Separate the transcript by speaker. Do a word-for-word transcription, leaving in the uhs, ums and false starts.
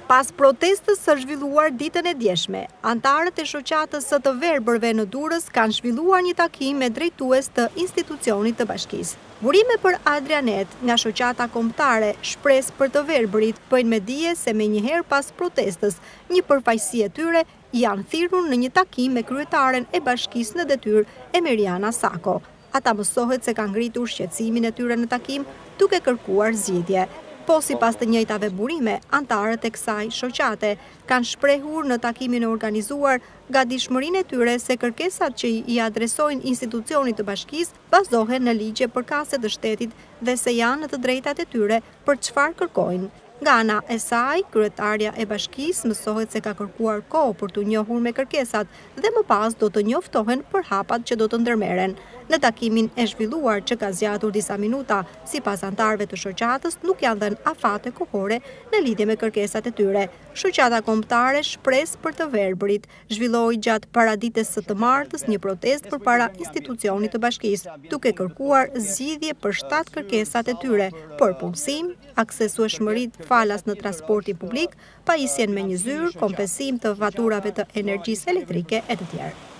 Speaker 1: Pas protestës së zhvilluar ditën e djeshme, antarët e shoqatës së të verbërve në Durrës kanë zhvilluar një takim me drejtues të institucionit të bashkisë. Burime për Adrianet nga shoqata kombëtare Shpresë për të verbërit bëjnë me dije se menjëherë pas protestës, një përfaqësi e tyre janë thirrur në një takim me kryetaren e bashkisë në detyrë Emeriana Sako. Ata mësohet se kanë ngritur shqetësimin e tyre në takim duke kërkuar zgjidhje. Po si pas të njëjtave burime, antarët e kësaj shoqate kanë shprehur në takimin e organizuar gatishmërinë e tyre se kërkesat që i adresojnë institucionit të bashkisë bazohen në ligje përkase të shtetit dhe se janë në të drejtat e tyre për çfarë kërkojnë. Nga ana e saj, kryetarja e bashkisë mësohet se ka kërkuar kohë për të njohur me kërkesat dhe më pas do të njoftohen për hapat që do të ndërmeren. Në takimin e zhvilluar që ka zgjatur disa minuta, sipas antarëve të shoqatës, nuk janë dhënë afate kohore në lidhje me kërkesat e tyre. Shoqata kombëtare Shpresë për të verbërit zhvilloi gjatë paraditës së të martës një protestë përpara institucionit të bashkisë, duke kërkuar zgjidhje për shtatë kërkesat e tyre, për punësim, aksesueshmëritë falas në transportin publik, pajisjen me një zyrë, kompensim të faturave të energjisë elektrike e të tjerë.